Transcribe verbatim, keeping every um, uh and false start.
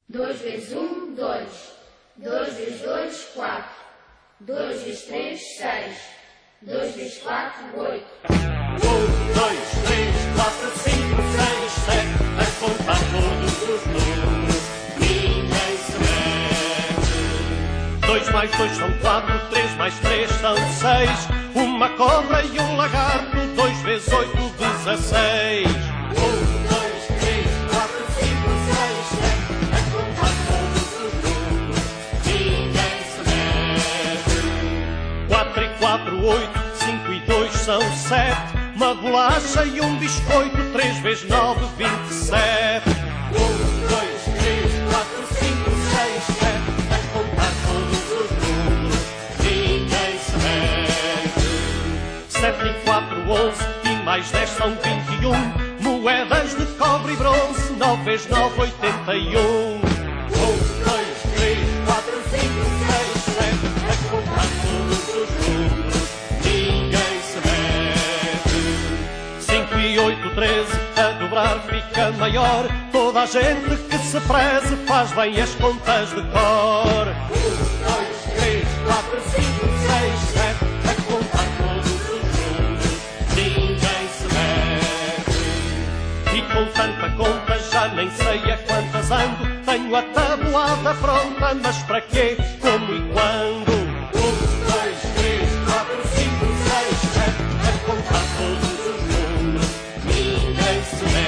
dois vezes um, dois. dois vezes dois, quatro. dois vezes três, seis. dois vezes quatro, oito. um, dois, três, quatro, cinco, seis, sete. A contar todos os números, ninguém se mete. dois mais dois são quatro, três mais três são seis. Uma cobra e um lagarto, dois vezes oito, dezesseis. um, dois, três, quatro, cinco, seis, sete. A contar todos os números, ninguém se mete. quatro e quatro, oito. cinco e dois são sete. Uma bolacha e um biscoito, três vezes nove, vinte e sete. um, dois, três, quatro, cinco, seis, sete. A contar todos os números, ninguém se mete. sete e quatro, onze. E mais dez são vinte e um. Moedas de cobre e bronze, nove vezes nove, oitenta e um. um, dois, três, quatro, cinco, seis, sete. A contar todos os números, ninguém se mete. cinco e oito, treze, a dobrar fica maior. Toda a gente que se preze faz bem as contas de cor. um, dois, três, quatro, cinco, seis, sete. A contar todos os números, ninguém se mete. E com tanta conta já nem sei a quantas ando. Tenho a tabuada pronta, mas para quê, como e quando? um, dois, três, quatro, cinco, seis, sete. A contar todos os números, ninguém se mete.